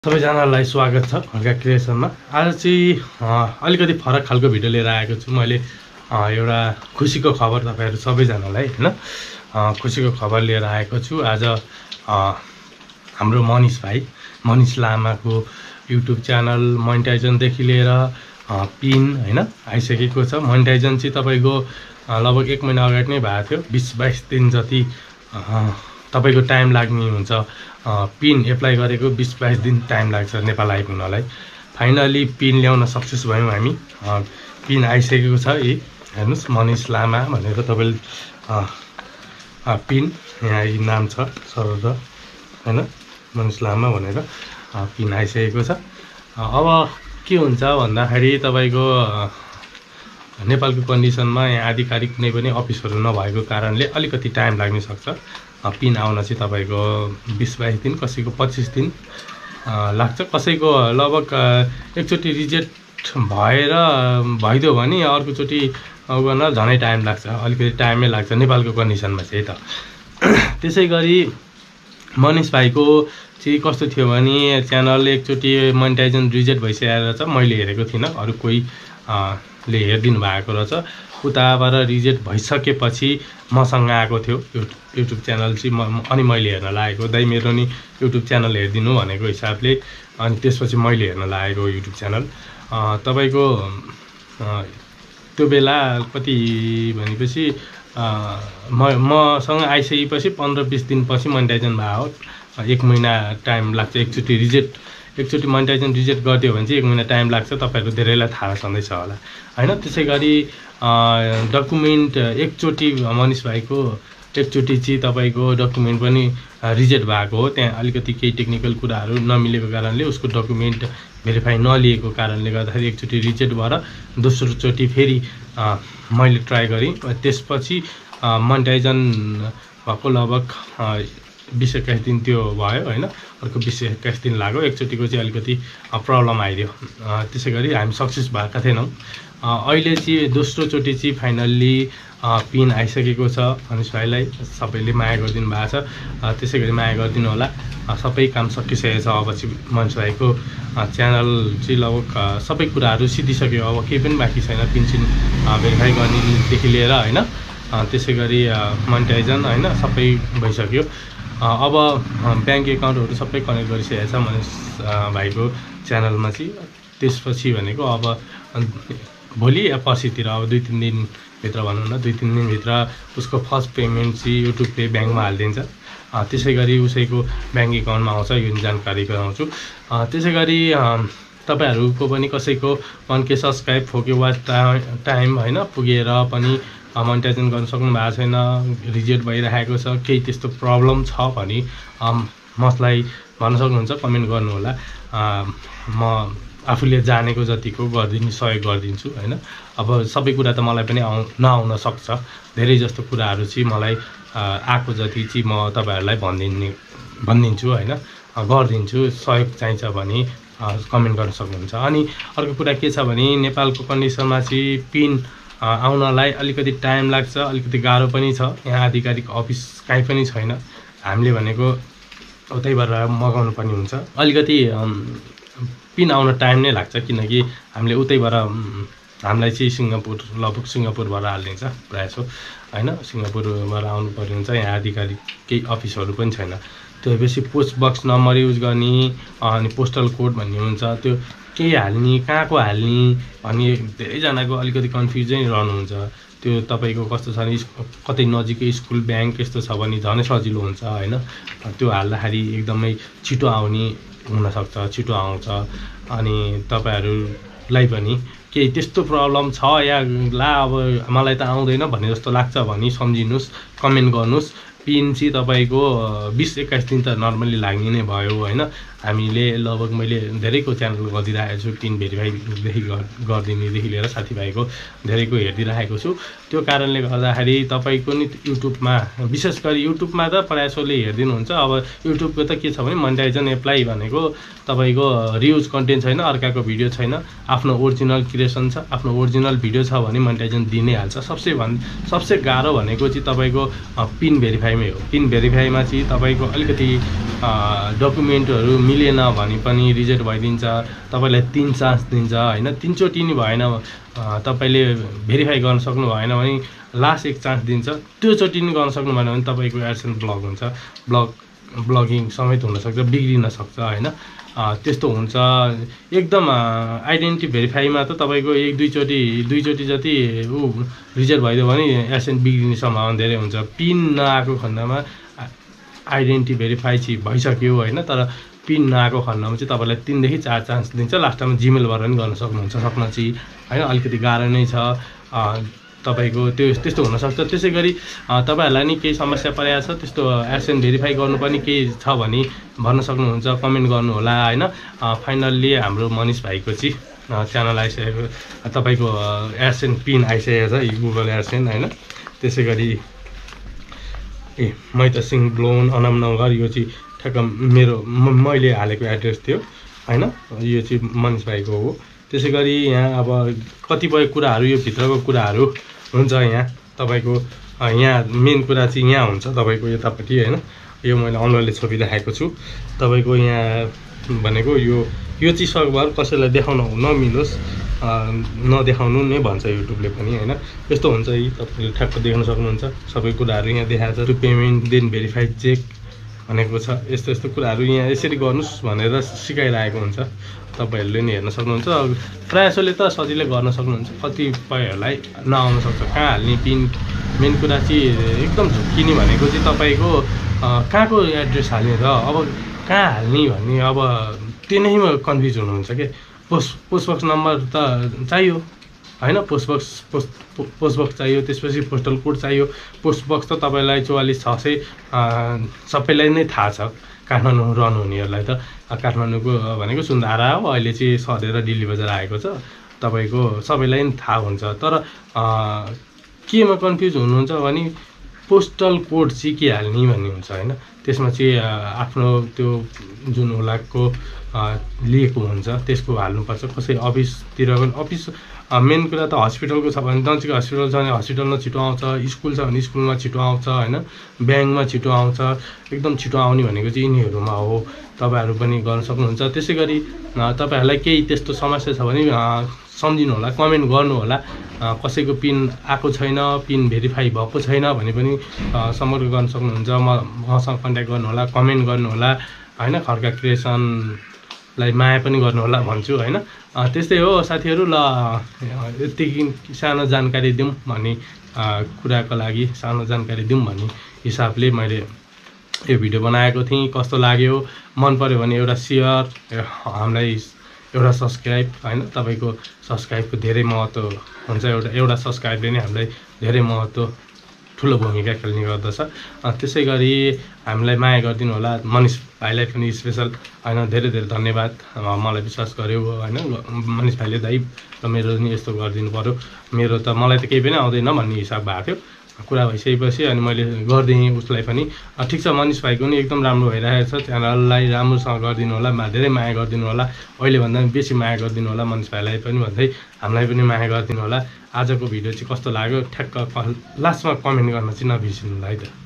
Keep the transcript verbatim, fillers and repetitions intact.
सबैजनालाई स्वागत छ हल्का क्रिएसनमा। आज चाहिँ अलिकति फरक खालको भिडियो लिएर आएको छु। मैले एउटा खुसीको खबर तपाईहरु सबैजनालाई हैन खुसीको खबर लिएर आएको छु। आज हाम्रो मनिष भाइ मनिष लामाको युट्युब च्यानल मोनेटाइजेसन देखि लिएर पिन हैन आइसकेको छ। मोनेटाइजेसन चाहिँ तपाईको लगभग एक महिना अगाडि नै भएको थियो। बीस बाइस दिन जति तपाईको टाइम लाग्ने हुन्छ। पिन एप्लाई गरेको बीस बाइस दिन टाइम लाग्छ नेपाल आइपुग्नलाई। फाइनली पिन ल्याउन सक्सेस भयौं हामी। पिन आइसकेको छ। यी हेर्नुस् मनिष लामा भनेर तपाईले पिन यहाँ यी नाम छ सरल हैन मनिष लामा भनेर पिन आइसकेको छ। अब के हुन्छ भन्दाखेरि तपाईको नेपालको कन्डिसनमा यहाँ आधिकारिक कुनै पनि अफिसहरु नभएको कारणले अलिकति टाइम लाग्न सक्छ। पिन आउन चाहिँ तपाईको बीस बाइस दिन, कसैको पच्चीस दिन लाग्छ। कसैको लगभग एकचोटी रिजेक्ट भएर भइदियो भने अर्को चोटी गर्न झनै टाइम लाग्छ। अलिकति टाइमै लाग्छ नेपालको कन्डिसनमा चाहिँ त। त्यसैगरी मनिष भाइको चाहिँ कस्तो थियो भने च्यानल एकचोटी मोनेटाइजेसन रिजेक्ट भइसकेको छ। मैले हेरेको थिइनँ, अरु कोही ले हेर्दिनु भएको रहेछ। उताबाट रिजेक्ट भइसकेपछि मसँग आएको थियो युट्युब च्यानल चाहिँ, अनि मैले हेर्न लागेको। दाइ मेरो नि युट्युब च्यानल हेर्दिनु भनेको हिसाबले, अनि त्यसपछि मैले हेर्न लागेको युट्युब च्यानल। तपाईको त्यो बेला कति भनेपछि म मसँग आइसकेपछि पन्ध्र बीस दिनपछि मोनेटाइजेसन भयो। एक महिना टाइम लाग्छ एकचोटी रिजेक्ट एकचोटी मोनेटाइजेसन रिजेक्ट गरिदियो भने चाहिँ एक महिना टाइम लाग्छ। तपाईहरु धेरैलाई थाहा छँदैछ होला हैन। त्यसैगरी डकुमेन्ट एकचोटी मनिष भाइको एकचोटी चाहिँ तपाईको डकुमेन्ट पनि रिजेक्ट भएको हो। त्यहाँ अलिकति केही टेक्निकल कुराहरु नमिलेको कारणले उसको डकुमेन्ट भेरिफाई नलिएको कारणले गर्दाखेरि एकचोटी रिजेक्ट भएर दोस्रो चोटी फेरि मैले ट्राई गरेँ। त्यसपछि मोनेटाइजेसन भएको लगभग बीस एक्काइस दिन त्यो भयो हैन। अर्को बीस एक्काइस दिन लाग्यो। एकचोटीको चाहिँ अलिकति प्रब्लम आइदियो। त्यसैगरी हामी सक्सेस भएका थिएनौं। अहिले चाहिँ दोस्रो चोटी चाहिँ फाइनल्ली पिन आइसकेको छ। मनिष भाइलाई सबैले माया गरिदिनु भएको छ। त्यसैगरी माया गरिदिनु होला। सबै काम सकिसकेको छ। अब चाहिँ मनिष भाइको च्यानल चाहिँ लगभग सबै कुराहरु सिधिसक्यो। अब केही पनि बाँकी छैन। पिनसिन भेरिफाई गर्नेदेखि लिएर हैन, त्यसैगरी मोनेटाइजेसन हैन सबै भइसक्यो। अब ब्याङ्क एकाउन्टहरु सबै कनेक्ट गरिसकेको छ मनिष भाइको च्यानलमा चाहिँ। त्यसपछि भनेको अब भोलि या पर्सितिर अब दुई तीन दिन भित्र भनौं न, दुई तीन दिन भित्र उसको फर्स्ट पेमेन्ट चाहिँ युट्युबले ब्याङ्कमा हाल्दिन्छ। त्यसैगरी उसैको ब्याङ्क एकाउन्टमा आउँछ। यो जानकारी गराउँछु। त्यसैगरी तपाईहरुको पनि कसैको वन के सब्स्क्राइब फोके वाच टाइम हैन पुगेर पनि मोनेटाइजेसन गर्न सक्नु भएको छैन, रिजेक्ट भइरहेको छ, केही त्यस्तो प्रब्लम छ भने मलाई भन्न सक्नुहुन्छ, कमेन्ट गर्नु होला। म आफूले जानेको जतिको गर्दिनु सहयोग गर्दिन्छु हैन। अब सबै कुरा त मलाई पनि आउ नआउन सक्छ। धेरै जस्तो कुराहरु चाहिँ मलाई आको जति चाहिँ म तपाईहरुलाई भन्दिन्ने भन्दिन्छु हैन, गर्दिन्छु। सहयोग चाहिन्छ भने कमेन्ट गर्न सक्नुहुन्छ। अनि अर्को कुरा के छ भने नेपालको कन्डिसनमा चाहिँ पिन आउनलाई अलिकति टाइम लाग्छ, अलिकति गाह्रो पनि छ। यहाँ आधिकारिक अफिस कहीँ पनि छैन। हामीले भनेको उतैबाट मगाउनु पर्ने हुन्छ। अलिकति पिन आउन टाइम नै लाग्छ, किनकि हामीले उतैबाट हामीलाई चाहिँ सिङ्गापुर लगभग सिङ्गापुरबाट हाल्दिन्छ प्रायः सो हैन। सिङ्गापुरबाट आउनु पर्ने हुन्छ। यहाँ आधिकारिक केही अफिसहरु पनि छैन। त्यो बेसी पोस्ट बक्स नम्बर युज गर्ने अनि पोस्टल कोड भन्ने हुन्छ, त्यो के हाल्ने कहाँको हाल्ने अनि धेरैजनाको अलिकति कन्फ्युजन रहनुहुन्छ। त्यो तपाईको कस्तो छ भने कतै नजिकै स्कुल ब्याङ्क यस्तो छ भने झनै सजिलो हुन्छ हैन। त्यो हाल्दाखेरि एकदमै छिटो आउने हुन सक्छ, छिटो आउँछ। अनि तपाईहरुलाई पनि केही त्यस्तो प्रब्लम छ या ला अब मलाई त आउँदैन भन्ने जस्तो लाग्छ भने सम्झिनुस्, कमेन्ट गर्नुस्। पिन चाहिँ तपाईको बीस एक्काइस दिन त नर्मली लाग्ने नै भयो हैन। हामीले लगभग मैले धेरैको च्यानल गरिदिरहेको छु। पिन भेरिफाईदेखि गरिदिनेदेखि लिएर साथीभाइको धेरैको हेरिदिरहेको छु। त्यो कारणले गर्दाखेरि तपाईको नि युट्युबमा विशेष गरी युट्युबमा त प्रायःले हेर्दिनुहुन्छ। अब युट्युबको त के छ भने मोनेटाइजेसन एप्लाई भनेको तपाईको रियुज कन्टेन्ट छैन, अर्काको भिडियो छैन, आफ्नो ओरिजिनल क्रिएसन छ, आफ्नो ओरिजिनल भिडियो छ भने मोनेटाइजेसन दिनै हाल्छ। सबसे भन् सबसे गाह्रो भनेको चाहिँ तपाईको पिन भेरिफाईमै हो। पिन भेरिफाईमा चाहिँ तपाईको अलिकति डकुमेन्टहरू मिलेन भने पनि रिजेक्ट भइदिन्छ। तपाईँलाई तिन चान्स दिन्छ होइन, तिनचोटि नि भएन तपाईँले भेरिफाई गर्न सक्नु भएन भने लास्ट एक चान्स दिन्छ। त्योचोटि नि गर्न सक्नु भएन भने तपाईँको एडसेन्स ब्लक हुन्छ, ब्लक ब्लगिङ समेत हुनसक्छ, बिग्रिन सक्छ होइन। त्यस्तो हुन्छ। एकदम आइडेन्टिटी भेरिफाईमा त तपाईँको एक दुईचोटि दुईचोटि जति ऊ रिजेक्ट भइदियो भने एडसेन्स बिग्रिने सम्भावना धेरै हुन्छ। पिन नआएको खण्डमा आइडेन्टिटी भेरिफाई चाहिँ भइसक्यो होइन, तर पिन नआएको खण्डमा चाहिँ तपाईँलाई तिनदेखि चार चान्स दिन्छ। लास्टमा जिमेलबाट पनि गर्न सक्नुहुन्छ, सक्न चाहिँ होइन अलिकति गाह्रो नै छ तपाईँको त्यो त्यस्तो हुनसक्छ। त्यसै गरी तपाईँहरूलाई नि केही समस्या परेको छ, त्यस्तो एडसेन्स भेरिफाई गर्नुपर्ने केही छ भने भन्न सक्नुहुन्छ, कमेन्ट गर्नुहोला होइन। फाइनल्ली हाम्रो मनिष भाइको चाहिँ च्यानल आइसकेको, तपाईँको एडसेन्स पिन आइसकेको छ गुगल एडसेन्स होइन। त्यसै गरी ए मैत सिंह ब्लोन अनामनगर यो चाहिँ ठ्याक्क मेरो मैले हालेको एड्रेस थियो होइन, यो चाहिँ मनिष भाइको हो। त्यसै गरी यहाँ अब कतिपय कुराहरू यो भित्रको कुराहरू हुन्छ यहाँ तपाईँको, यहाँ मेन कुरा चाहिँ यहाँ हुन्छ तपाईँको यतापट्टि होइन। यो मैले अनुहारले छोपिराखेको छु तपाईँको यहाँ भनेको यो यो चाहिँ सकभर कसैलाई देखाउन नमिलोस्, नदेखाउनु नै भन्छ युट्युबले पनि होइन। यस्तो हुन्छ यी तपाईँले ठ्याक्क देख्न सक्नुहुन्छ, सबै कुराहरू यहाँ देखाएको छ। To payment then verified check भनेको छ। यस्तो यस्तो कुराहरू यहाँ यसरी गर्नुहोस् भनेर सिकाइरहेको हुन्छ, तपाईँहरूले नि हेर्न सक्नुहुन्छ। प्रायःले त सजिलै गर्न सक्नुहुन्छ, कतिपयहरूलाई नआउन सक्छ कहाँ हाल्ने पिन। मेन कुरा चाहिँ एकदम झुक्किने भनेको चाहिँ तपाईँको कहाँको एड्रेस हाल्ने र अब कहाँ हाल्ने भन्ने, अब त्यो नैमा कन्फ्युज हुनुहुन्छ क्या। पोस्ट पोस्टबक्स नम्बर त चाहियो होइन, पोस्टबक्स पोस्ट पोस्टबक्स चाहियो, त्यसपछि पोस्टल कोड चाहियो। पोस्टबक्स त तपाईँलाई चौवालिस छ सय सबैलाई नै थाहा छ, काठमाडौँ रहनुहुनेहरूलाई त। काठमाडौँको भनेको सुन्धारा हो, अहिले चाहिँ सरेर दिल्ली बजार आएको छ, तपाईँको सबैलाई नै थाहा हुन्छ। तर केमा कन्फ्युज हुनुहुन्छ भने पोस्टल कोड चाहिँ के हाल्ने भन्ने हुन्छ होइन। त्यसमा चाहिँ आफ्नो त्यो जुन ओलाको लिएको हुन्छ त्यसको हाल्नुपर्छ। कसै अफिसतिर पनि अफिस मेन कुरा त हस्पिटलको छ भने नजिक हस्पिटल छ भने हस्पिटलमा छिटो आउँछ, स्कुल छ भने स्कुलमा छिटो आउँछ होइन, ब्याङ्कमा छिटो आउँछ। एकदम छिटो आउने भनेको चाहिँ यिनीहरूमा हो, तपाईँहरू पनि गर्न सक्नुहुन्छ। त्यसै गरी तपाईँहरूलाई केही त्यस्तो समस्या छ भने सम्झिनु होला, कमेन्ट गर्नु होला। कसैको पिन आएको छैन, पिन भेरिफाई भएको छैन भने पनि सम्पर्क गर्न सक्नुहुन्छ, म मसँग कन्ट्याक्ट गर्नु होला, कमेन्ट गर्नु होला होइन। खड्का क्रिएसनलाई माया पनि गर्नु होला भन्छु होइन। त्यस्तै हो साथीहरू। ल यतिकै सानो जानकारी दिउँ भन्ने कुराको लागि, सानो जानकारी दिउँ भन्ने हिसाबले मैले यो भिडियो बनाएको थिएँ। कस्तो लाग्यो, मन पऱ्यो भने एउटा सेयर, हामीलाई एउटा सब्सक्राइब होइन। तपाईँको सब्सक्राइबको धेरै महत्त्व हुन्छ, एउटा एउटा सब्सक्राइबले नै हामीलाई धेरै महत्त्व ठुलो भूमिका खेल्ने गर्दछ। त्यसै गरी हामीलाई माया गरिदिनु होला। मनिष भाइलाई पनि स्पेसल होइन, धेरै धेरै धन्यवाद। मलाई विश्वास गर्यो होइन मनिष भाइले, दाइ र मेरो नि यस्तो गरिदिनु पऱ्यो, मेरो त मलाई त केही पनि आउँदैन भन्ने हिसाब भएको थियो। कुरा भइसकेपछि अनि मैले गरिदिएँ उसलाई पनि। ठिक छ, मनिष भाइको नि एकदम राम्रो भइरहेको छ, च्यानललाई राम्रोसँग गरिदिनु होला, धेरै माया गरिदिनु होला, अहिलेभन्दा पनि बेसी माया गरिदिनु होला मनिष भाइलाई पनि भन्दै हामीलाई पनि माया गरिदिनु होला। आजको भिडियो चाहिँ कस्तो लाग्यो ठ्याक्क लास्टमा कमेन्ट गर्न चाहिँ नबिर्सिनु होला है त।